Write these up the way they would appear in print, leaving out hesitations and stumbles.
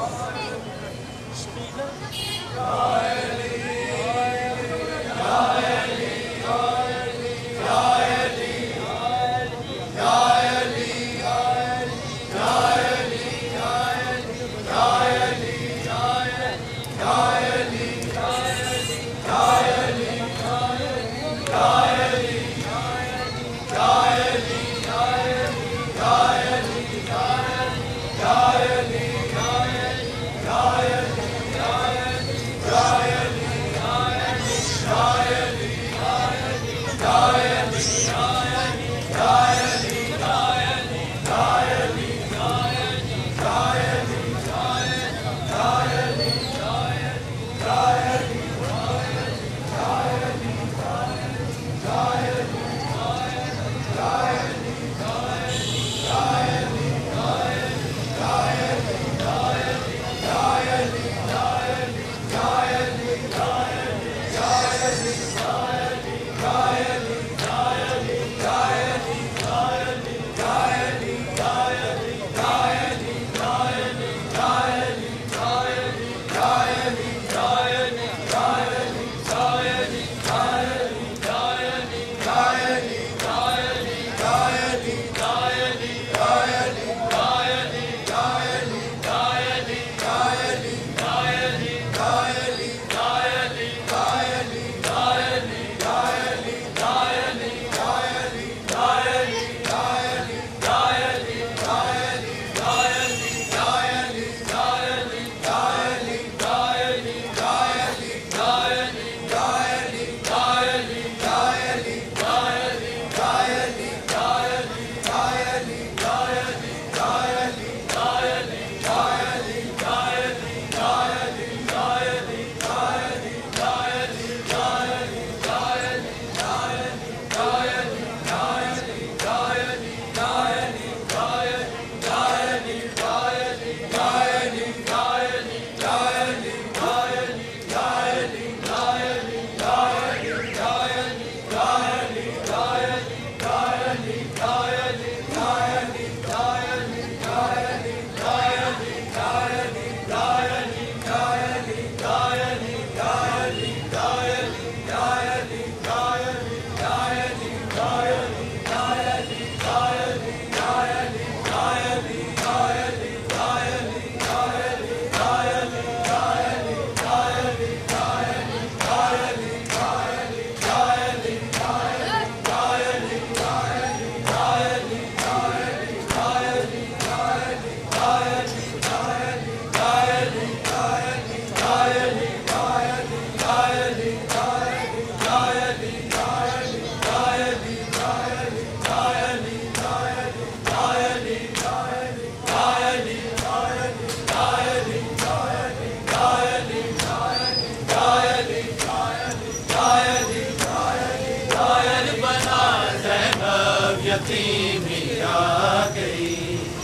यतीमी आ गई,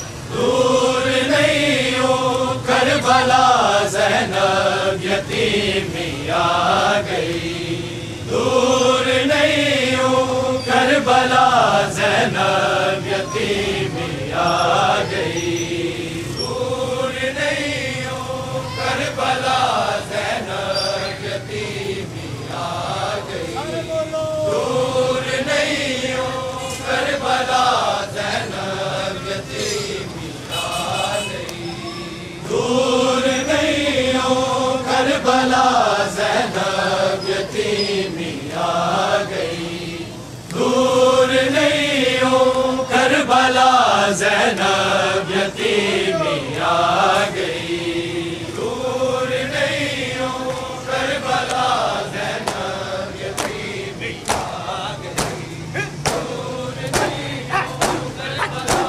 दूर नहीं हो करबला ज़ैनब यतीमी आ गई, दूर नहीं हो करबला ज़ैनब यतीमी आ गई, दूर नहीं हो करबला ज़ैनब यतीमी आ गई, दूर नहीं हो करबला ज़ैनब यतीमी आ गई, दूर नहीं हो करबला ज़ैनब यतीमी आ गई, दूर नहीं हो करबला ज़ैनब यतीमी आ गई, दूर नहीं हो करबला ज़ैनब यतीमी आ गई, दूर नहीं हो करबला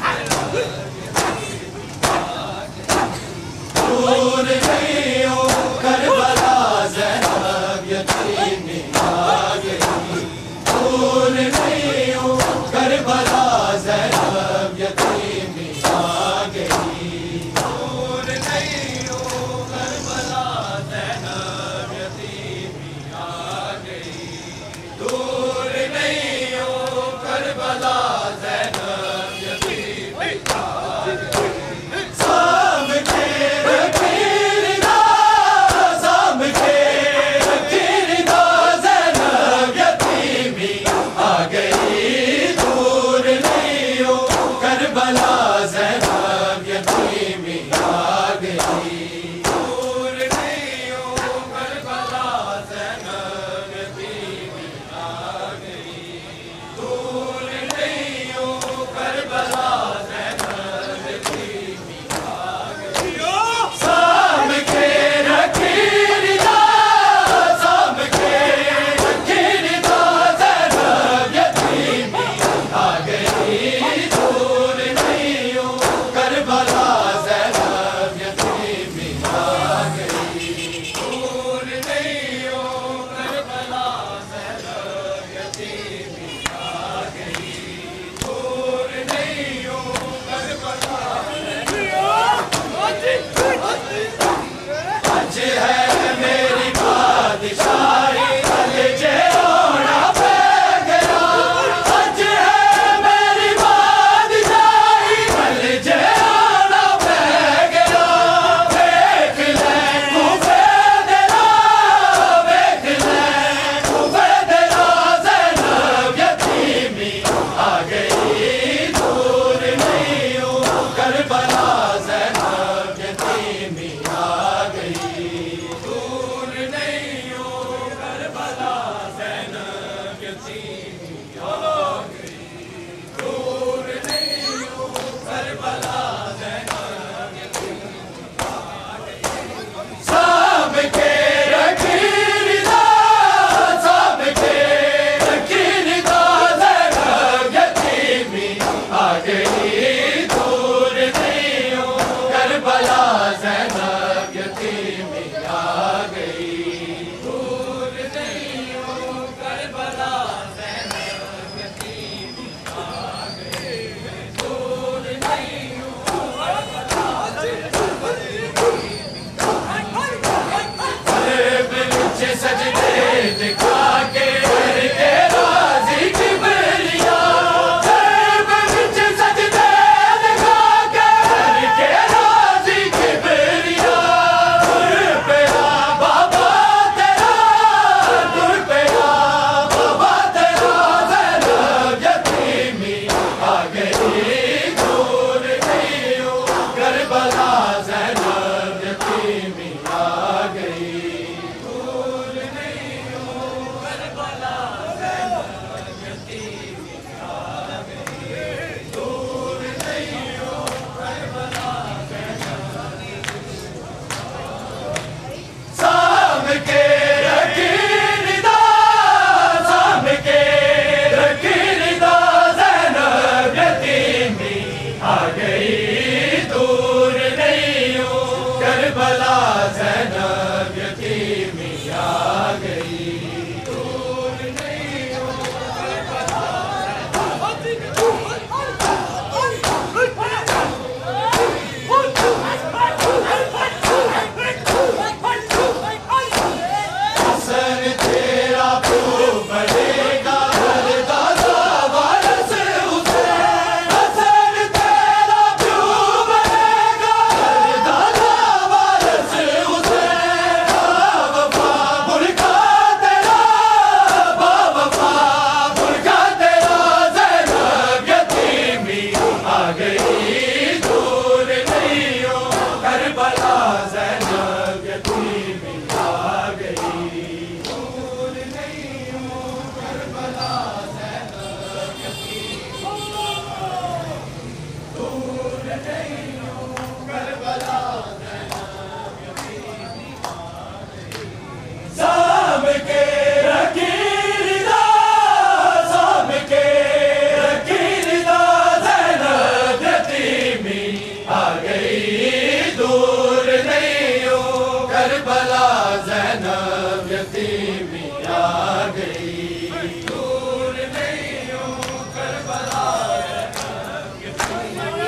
दूर नहीं हो करबला ज़ैनब यतीमी आ गई, दूर नहीं हो करबला ज़ैनब यतीमी आ गई, दूर नहीं हो करबला ज़ैनब यतीमी आ गई, दूर नहीं हो करबला ज़ैनब यतीमी आ गई, सामने करबला ज़ैनब यतीमी आ गई। दूर नहीं हो करबला ज़ैनब यतीमी आ गई। दूर नहीं हो करबला ज़ैनब सजदे दिखा के राजी किबरिया। सजदे दिखा के राजी किबरिया। दूर पे आ बाबा तेरा, दूर पे आ बाबा तेरा ज़ैनब यतीमी आ गई। दूर नहीं हो करबला ज़ैनब यतीमी आ गई। करबला ज़ैनब यतीमी आ गई। दूर नहीं हो करबला हसन तेरा क्यों बढ़ेगा दादा वारस हुसैन। हसन तेरा क्यों बढ़ेगा दादा वारस हुसैन। बावफा मुल्का तेरा, बावफा मुल्का तेरा ज़ैनब यतीमी आ गई। दूर नहीं हो करबला ज़ैनब यतीमी आ गई। दूर नहीं हो करबला ज़ैनब यतीमी। दूर नहीं हो करबला ज़ैनब यतीमी आ गई। साम के रकीदा, साम के रकीदा ज़ैनब यतीमी आ गई। दूर नहीं हो करबला ज़ैनब यतीमी आ गई। दूर नहीं हो करबला ज़ैनब यतीमी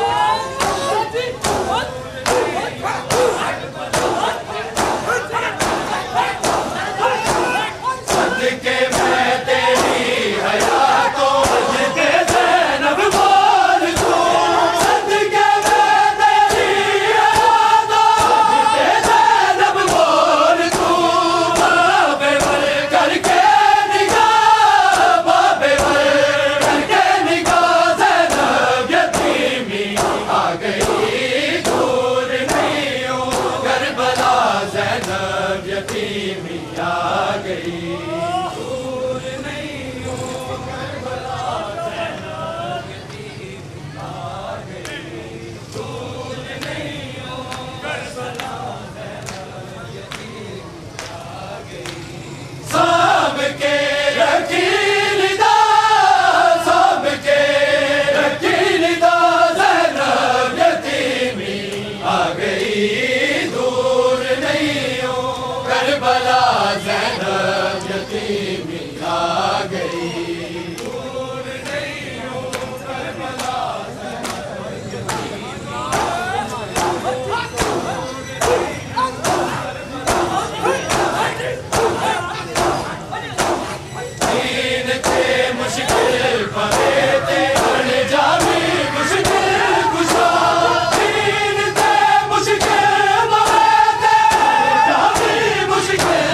सदके मैं तेरी हयातो सदके ज़ैनब बोल तू। सदके मैं तेरी हयातो सदके ज़ैनब बोल तू। बाबे वर करके निगाह, बाबे वर करके निगाह ज़ैनब यतीमी आ गई। दूर नहीं हो करबला ज़ैनब यतीमी आ गई। दूर नहीं हो करबला ज़ैनब यतीमी आ गई। दूर नहीं हो करबला ज़ैनब यतीमी आ गई। साम के रकीदा, साम के रकीदा ज़ैनब यतीमी आ गई। दूर नहीं हो करबला ज़ैनब यतीमी आ गई। दूर नहीं हो करबला ज़ैनब यतीमी दीन थे मुश्किल पवे थे बन जामी मुश्किल कुशा। दीन थे मुश्किल पवे थे बन जामी मुश्किल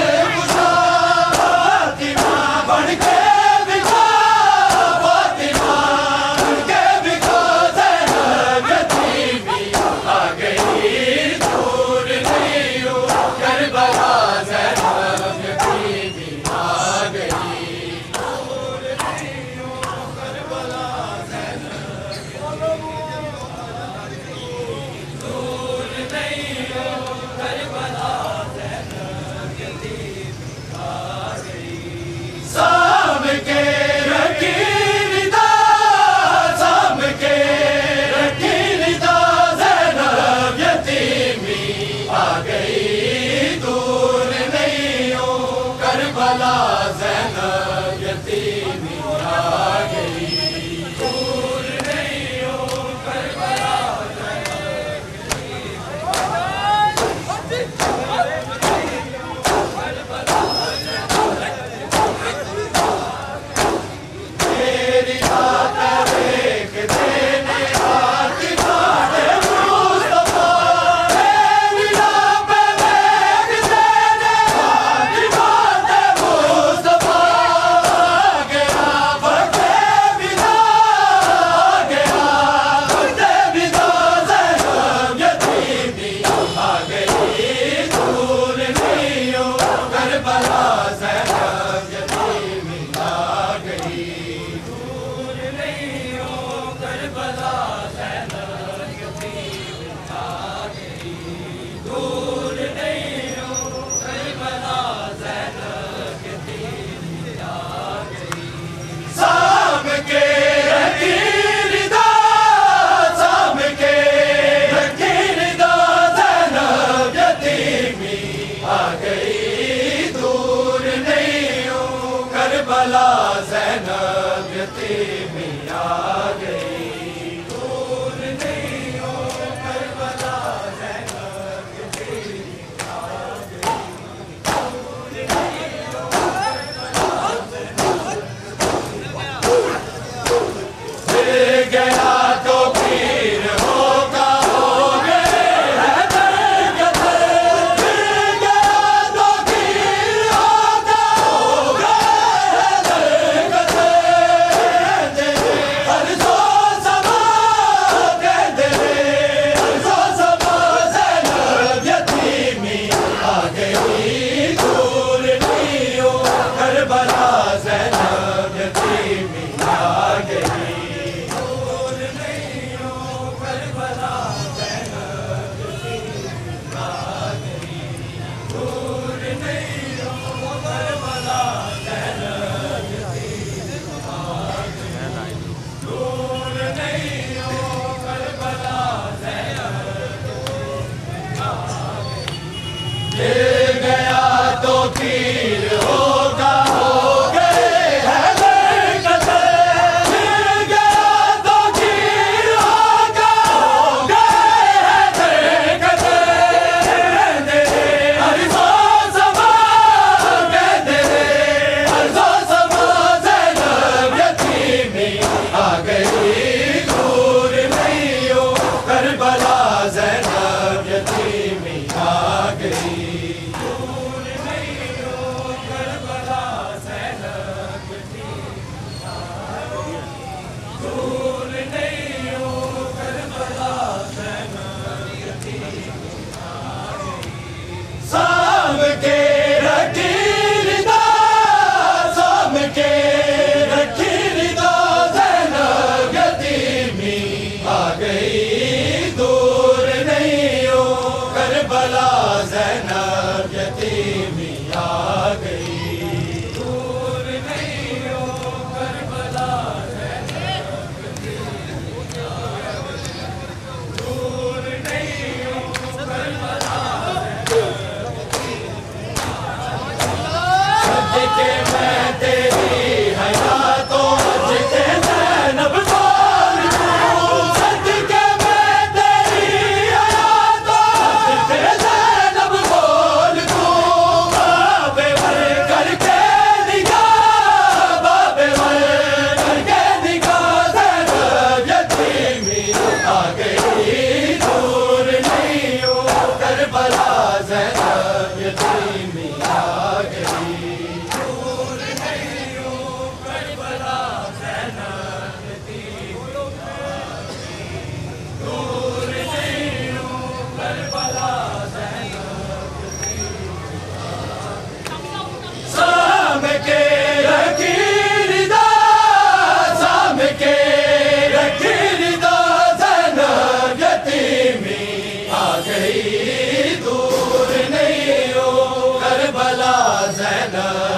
ज़ैनब यतीमी आ गई। दूर नहीं हो करबला ज़ैनब यतीमी आ गई। दूर नहीं हो करबला ज़ैनब यतीमी आ गई। साम के रखी रिदा, साम के रखी रिदा ज़ैनब यतीमी आ गई। दूर नहीं हो करबला ज़ैनब